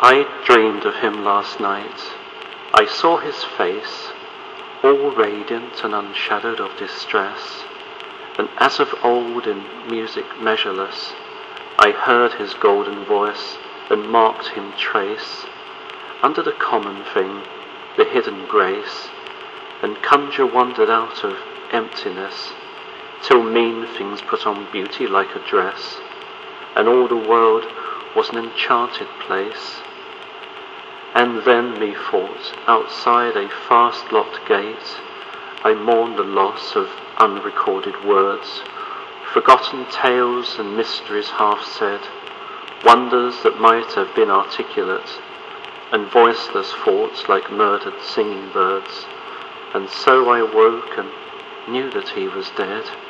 I dreamed of him last night. I saw his face, all radiant and unshadowed of distress, and as of old in music measureless, I heard his golden voice and marked him trace under the common thing the hidden grace, and conjure wandered out of emptiness, till mean things put on beauty like a dress, and all the world was an enchanted place. And then methought, outside a fast-locked gate, I mourned the loss of unrecorded words, forgotten tales and mysteries half said, wonders that might have been articulate, and voiceless thoughts like murdered singing birds. And so I woke and knew that he was dead.